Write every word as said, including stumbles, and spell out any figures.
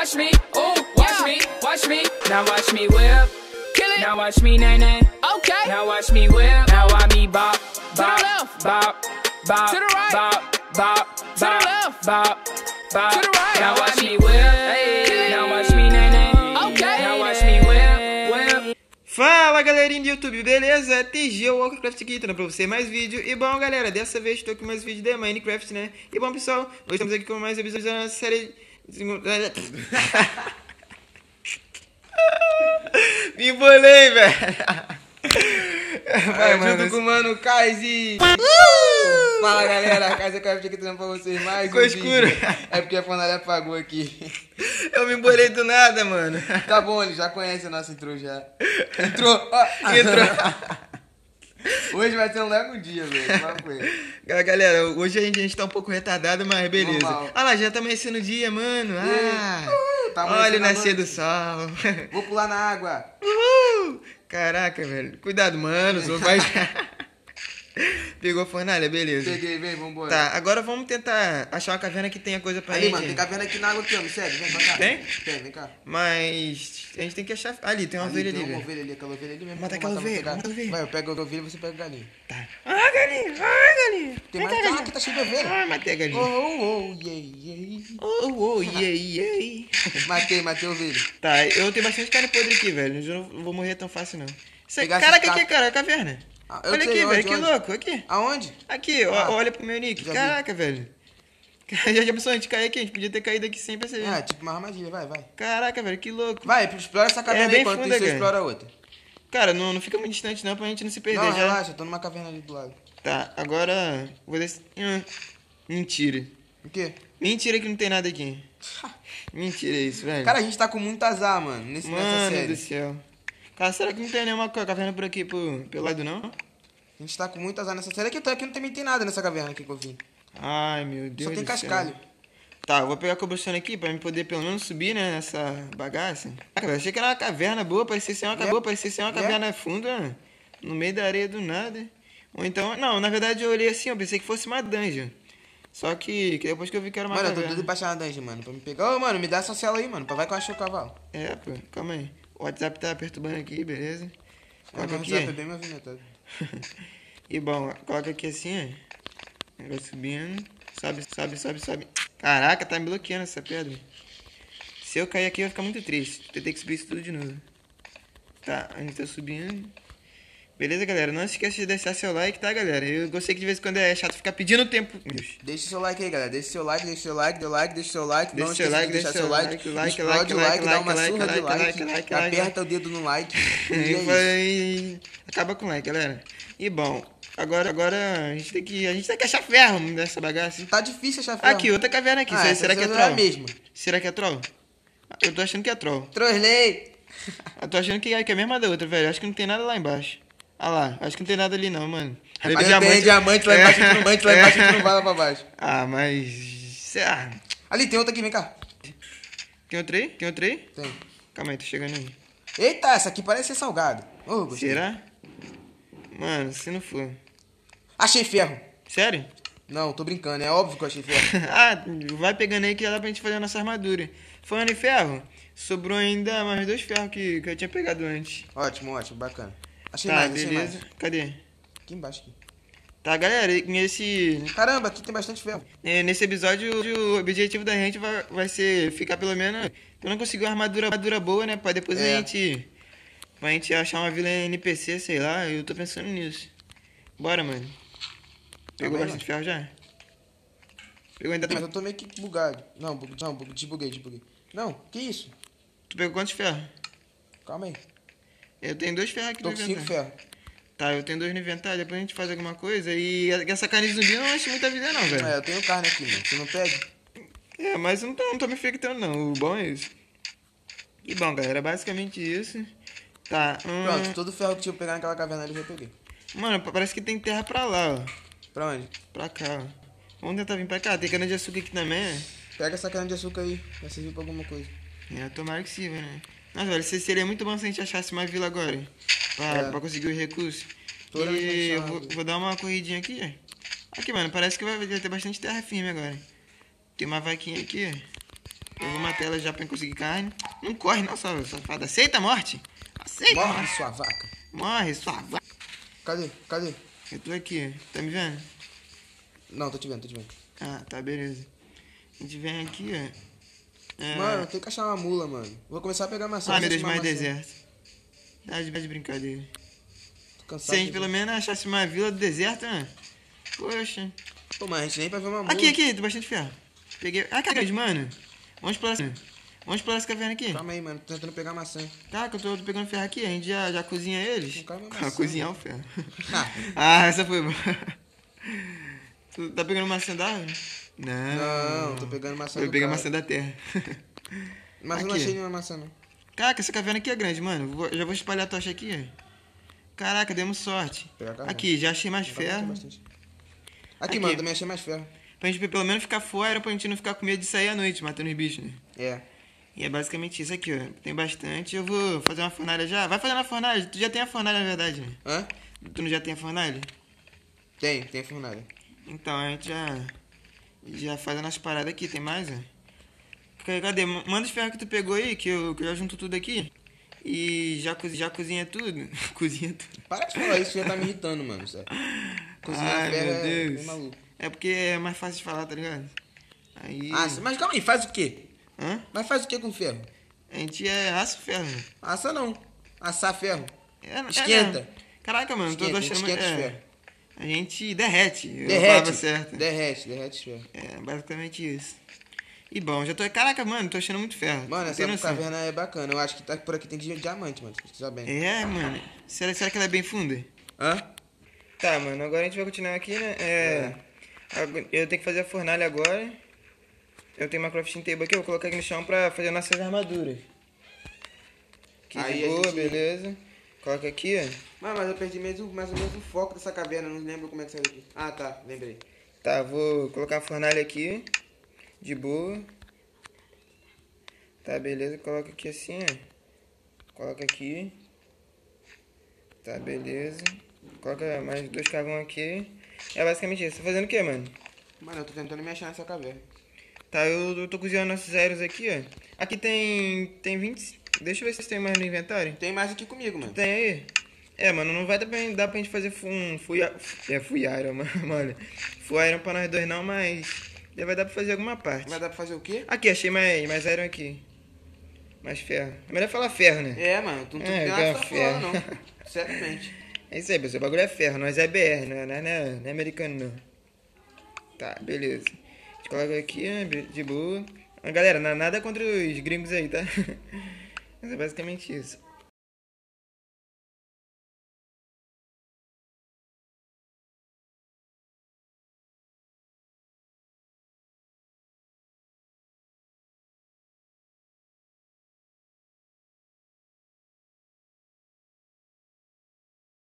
Watch me, ooh, watch me, watch me. Now watch me whip. Kill it. Now watch me nay nay. Okay. Now watch me whip. Now I me bop, bop, bop, bop, to the right, bop, bop, to the left, bop, bop. To the right. Now watch me whip. Hey. Now watch me nay nay. Okay. Now watch me whip, whip. Fala galerinha do YouTube, beleza? T G Walkercraft aqui, trazendo pra você mais vídeo. E bom galera, dessa vez estou com mais vídeo de Minecraft, né? E bom pessoal, hoje estamos aqui com mais episódios da série... Me embolei, velho. Vai, mano, junto esse... com o mano Kaizy. Uh! Fala galera, Kaizy Craft aqui trazendo pra vocês mais Ficou um escuro. vídeo. É porque a panela apagou aqui. Eu me embolei do nada, mano. Tá bom, ele já conhece a nossa intro já. Entrou, ó. Entrou. Hoje vai ser um longo dia, velho. Galera, hoje a gente, a gente tá um pouco retardado, mas beleza. Normal. Ah lá, já tá amanhecendo o dia, mano. Ah, uh, tá olha o nascer noite. do sol. Vou pular na água. Uhul. Caraca, velho. Cuidado, mano. Só vai... Pegou a fornalha, beleza. Peguei, vem, vambora. Tá, agora vamos tentar achar uma caverna que tenha coisa pra Ali, gente. mano, tem caverna aqui na água aqui, ó. Me segue, vem pra cá. Tem? Tem, vem cá. Mas a gente tem que achar... Ali, tem uma Ali, ovelha tem ali, uma velho. ovelha ali, aquela ovelha ali mesmo. Mata Vou aquela matar, ovelha, vou pegar. mata a ovelha. Vai, eu pego a ovelha e você pega a galinha. Tá. Ah, galinha, ah, galinha. Tem Vem mais cá, cá, galinha. aqui tá cheio de ovelha. Ah, matei a galinha. Oh, oh, oh, yeah, yeah. Oh, oh, yeah, yeah. Matei, matei a ovelha. Tá, eu tenho bastante carne podre aqui, velho. Eu não vou morrer tão fácil, não. Isso é... Pegar Caraca, esses aqui, cara, é caverna. Ah, eu olha sei, aqui, onde, velho, que onde? louco, aqui. Aonde? Aqui, ó, Ah, olha pro meu nick. já vi. Caraca, velho. Já já pensou a gente cair aqui? A gente podia ter caído aqui sem perceber. Ah, tipo uma armadilha, vai, vai. Caraca, velho, que louco. Vai, explora essa caverna É bem aí, enquanto funda, isso eu cara. exploro a outra. Cara, não, não fica muito distante não, pra gente não se perder Não, já. relaxa, eu tô numa caverna ali do lado. Tá, agora vou descer... Hum, mentira. O quê? Mentira que não tem nada aqui. Mentira isso, velho. Cara, a gente tá com muito azar, mano, nesse, nessa Mano série. do céu. Cara, será que não tem nenhuma caverna por aqui, pro, pelo lado, não? A gente tá com muito azar nessa série. Aqui, aqui não também tem nada nessa caverna aqui que eu vim. Ai, meu Deus Só tem do cascalho. céu. Tá, eu vou pegar a cobblestone aqui pra me poder pelo menos subir, né, nessa bagaça. Caraca, eu achei que era uma caverna boa, parecia ser uma, Yeah. boa, parecia ser uma Yeah. caverna funda, no meio da areia do nada. Ou então, não, na verdade eu olhei assim, eu pensei que fosse uma dungeon. Só que, que depois que eu vi que era uma Mano, eu tô caverna. doido pra achar uma dungeon, mano, pra me pegar. Ô, mano, me dá essa cela aí, mano, pra vai que eu achei o cavalo. É, pô, calma aí. O WhatsApp tá perturbando aqui, beleza? É, Coloca meu aqui. WhatsApp é bem movimentado. E bom, coloca aqui assim, ó. Vai subindo. Sobe, sobe, sobe, sobe. Caraca, tá me bloqueando essa pedra. Se eu cair aqui, eu vou ficar muito triste. Vou ter que subir isso tudo de novo. Tá, a gente tá subindo. Beleza, galera? Não se esqueça de deixar seu like, tá, galera? Eu gostei que de vez em quando é chato ficar pedindo tempo. Deixa seu like aí, galera. Deixa seu like, deixa seu like, deu like, deixa seu like. Deixa Não seu esqueça like, de deixar deixa seu seu like. like, like, Explode like, o like, like, dá uma like, surra de like, like. like, like, Aperta o dedo no like. E é E isso. vai... Acaba com like, galera. E bom, agora, agora a gente tem que, a gente tem que achar ferro nessa bagaça. Tá difícil achar ferro. Aqui, outra caverna aqui. Ah, será essa será que é não troll? é a mesma. Será que é troll? Eu tô achando que é troll. Trolley. Eu tô achando que é, que é a mesma da outra, velho. Acho que não tem nada lá embaixo. Ah lá, acho que não tem nada ali não, mano. Ali Mas tem diamante lá embaixo, diamante lá embaixo, a gente não vai lá pra baixo. Ah, mas... Ah. Ali, tem outra aqui, vem cá. Tem outro aí? Tem outro aí? Tem. Calma aí, tô chegando aí. Eita, essa aqui parece ser salgada. Oh, gostei. Será? Mano, se não for. Achei ferro. Sério? Não, tô brincando, é óbvio que eu achei ferro. Ah, vai pegando aí que já dá pra gente fazer a nossa armadura. Falando em ferro, sobrou ainda mais dois ferros que, que eu tinha pegado antes. Ótimo, ótimo, bacana. Achei Tá, mais, achei beleza. mais. Cadê? Aqui embaixo. Aqui. Tá, galera, e nesse, Caramba, aqui tem bastante ferro. é, nesse episódio o objetivo da gente vai, vai ser ficar pelo menos... Eu não consegui uma armadura, armadura boa, né? Pra depois É. a gente... Pra gente achar uma vila N P C, sei lá. Eu tô pensando nisso. Bora, mano. Pegou bem, bastante ferro já? Pegou ainda... Mas eu tô meio que bugado. Não, bug, não, bug, desbuguei, desbuguei. Não, que isso? Tu pegou quantos ferros? Calma aí. Eu tenho dois ferros aqui Tô no com cinco inventário. ferros. Tá, eu tenho dois no inventário, depois a gente faz alguma coisa. E essa carne de zumbi eu não acho muita vida não, velho. É, eu tenho carne aqui, mano. Você não pega? É, mas eu não tô, não tô me infectando não, o bom é isso. E bom, galera, basicamente isso. Tá, hum... Pronto, todo o ferro que tinha que pegar naquela caverna ali eu já peguei. Mano, parece que tem terra pra lá, ó. Pra onde? Pra cá, ó. Vamos tentar vir pra cá, tem cana de açúcar aqui também, é? Pega essa cana de açúcar aí, vai servir pra alguma coisa. É, tomara que sirva, né? Nossa, velho, seria muito bom se a gente achasse uma vila agora, hein? Pra, É. pra conseguir os recursos. Toda vez que E a eu gente vou, acha- vou dar uma corridinha aqui, ó. Aqui, mano, parece que vai, vai ter bastante terra firme agora. Tem uma vaquinha aqui, ó. Eu vou matar ela já pra conseguir carne. Não corre não, sua safada. Aceita a morte. Aceita a Morre, morte. sua vaca. Morre, sua vaca. Cadê? Cadê? Eu tô aqui. Tá me vendo? Não, tô te vendo, tô te vendo. Ah, tá, beleza. A gente vem aqui, ó. É... Mano, tem que achar uma mula, mano. Vou começar a pegar maçã. Ah, meu Deus, mais mais deserto. Tá de, de brincadeira. Tô cansado. Se a gente de- pelo menos achasse uma vila do deserto, né? Poxa. Pô, mas a gente nem vai ver uma mula. Aqui, aqui, tem bastante ferro. Peguei. Ah, que grande, mano. Vamos explorar essa. Vamos explorar essa caverna aqui. Calma aí, mano. Tô tentando pegar maçã. Tá, que eu tô, tô pegando ferro aqui. A gente já, já cozinha eles. Não cai uma Ah, maçã, cozinhar o ferro. Ah, essa foi boa. Tu tá pegando maçã da árvore? Não. Não, tô pegando maçã Eu do peguei cara. maçã da terra. Mas eu não Aqui. achei nenhuma maçã, não. Caraca, essa caverna aqui é grande, mano. Vou- já vou espalhar a tocha aqui, ó. Caraca, demos sorte. Pegar a caverna. Aqui, já achei mais Agora tem ferro. bastante. Aqui, Aqui. mano, também achei mais ferro. Pra gente pelo menos ficar fora, pra gente não ficar com medo de sair à noite matando os bichos, né? É. E é basicamente isso aqui, ó. Tem bastante. Eu vou fazer uma fornalha já. Vai fazer na fornalha. Tu já tem a fornalha, na verdade, né? Hã? Tu não já tem a fornalha? Tem, tem fornalha. Então, a gente já... Já faz as nossas paradas aqui. Tem mais, ó? Cadê? cadê? Manda os ferros que tu pegou aí, que eu, que eu já junto tudo aqui. E já, cozi- já cozinha tudo. Cozinha tudo. Para de falar isso, já tá me irritando, mano. Sério. Cozinhar Ai, ferro meu é, Deus. é maluco. É porque é mais fácil de falar, tá ligado? Aí... Ah, mas calma aí, faz o quê? Hã? Mas faz o quê com ferro? A gente é assa o ferro, né? Assa não. Assar ferro. É, é, Esquenta. né? Caraca, mano, tô Esquenta, achando... esquenta os é, ferros. a gente derrete. a Derrete. palavra certa. Derrete, derrete os ferros. É, basicamente isso. E bom, já tô... Caraca, mano, tô achando muito ferro. Mano, Não essa tem noção. caverna é bacana. Eu acho que tá, por aqui tem di- diamante, mano. Se sabe bem. É, mano. Será, será que ela é bem funda? Hã? Tá, mano, agora a gente vai continuar aqui, né? É... agora- Eu tenho que fazer a fornalha agora. Eu tenho uma crafting table aqui, eu vou colocar aqui no chão pra fazer nossas armaduras. Aqui Aí de a boa, gente- beleza. Coloca aqui, ó. Mano, mas eu perdi mesmo, mais ou menos o foco dessa caverna. Não lembro como é que saiu daqui. Ah, tá. Lembrei. Tá, vou colocar a fornalha aqui. De boa. Tá, beleza. Coloca aqui assim, ó. Coloca aqui. Tá, beleza. Coloca mais dois carvão aqui. É basicamente isso. Tá fazendo o que, mano? Mano, eu tô tentando me achar nessa caverna. Tá, eu, eu tô cozinhando nossos aéreos aqui, ó. Aqui tem... Tem vinte... Deixa eu ver se tem mais no inventário. Tem mais aqui comigo, mano. Tem aí? É, mano, não vai dar pra, dar pra gente fazer fu- um fuia... É, fuiaram, mano. Fuiaram pra nós dois não, mas... Já vai dar pra fazer alguma parte. Vai dar pra fazer o quê? Aqui, achei mais, mais iron aqui. Mais ferro. É melhor falar ferro, né? É, mano. Tu não tem É, nada que ganha tá ferro. falando, não. Certamente. É isso aí, pessoal. O bagulho é ferro. Nós é B R, não é, não é, não é, não é americano, não. Tá, beleza. A gente coloca aqui, né, de boa. Mas, galera, não é nada contra os gringos aí, tá? Mas é basicamente isso.